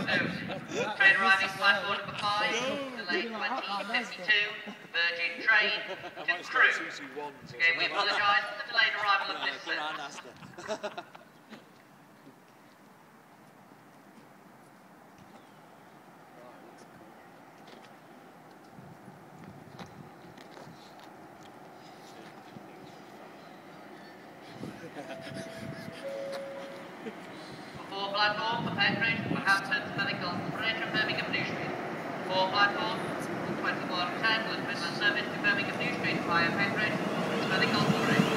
Train arriving platform number 5, delayed 2052, Virgin train to Crewe. Again, we apologise for the delayed arrival of this service. Four platform for Petridge, Wolverhampton, Medical Bridge and Birmingham New Street. Four platform, 2110, Midland Service to Birmingham New Street via Petridge, Medical Bridge.